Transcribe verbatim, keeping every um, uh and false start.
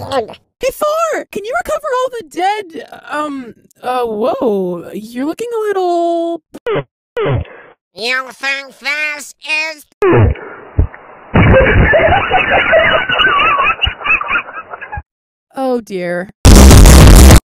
Hey, Thor! Can you recover all the dead, um, uh, whoa, you're looking a little... You think this is... Oh dear.